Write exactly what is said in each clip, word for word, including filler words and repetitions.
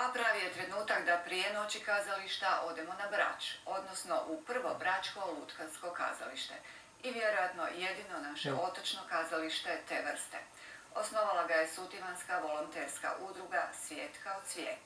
A pravi je trenutak da prije noći kazališta odemo na Brač, odnosno u prvo bračko lutkarsko kazalište i vjerojatno jedino naše otočno kazalište te vrste. Osnovala ga je Sutivanska volonterska udruga Svijet kao cvijet.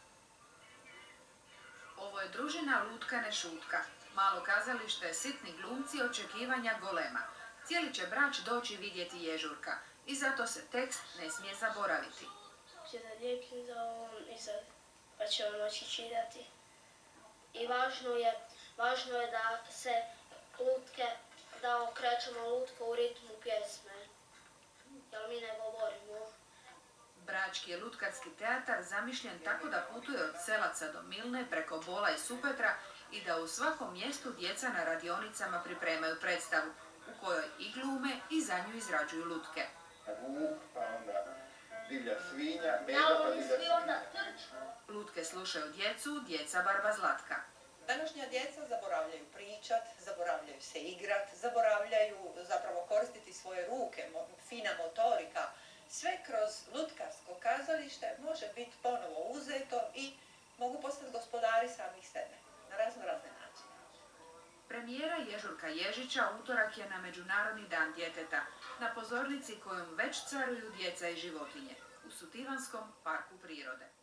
Ovo je družina Lutka ne šutka. Malo kazalište, sitni glumci, očekivanja golema. Cijeli će Brač doći vidjeti Ježurka i zato se tekst ne smije zaboraviti. Da lijepim za ovom izad, pa ćemo moći čitati. I važno je, važno je da se lutke, da okrećemo lutku u ritmu pjesme, jer mi ne govorimo. Brački je lutkarski teatar zamišljen tako da putuje od Selaca do Milne, preko Bola i Supetra i da u svakom mjestu djeca na radionicama pripremaju predstavu u kojoj i glume i za nju izrađuju lutke. Vuk, pa onda divlja svinja, Medo pa divlja svinja. Lutke slušaju djecu, djeca barba Zlatka. Današnja djeca zaboravljaju pričat, zaboravljaju se igrat, zaboravljaju zapravo koristiti svoje ruke, fina motorika. Sve kroz lutkarsko kazalište može biti ponovo uzeto i mogu postati gospodari samih sebe na razno razne načine. Premijera Ježurka Ježića utorak je na Međunarodni dan djeteta, na pozornici kojom već caruju djeca i životinje, u Sutivanskom parku prirode.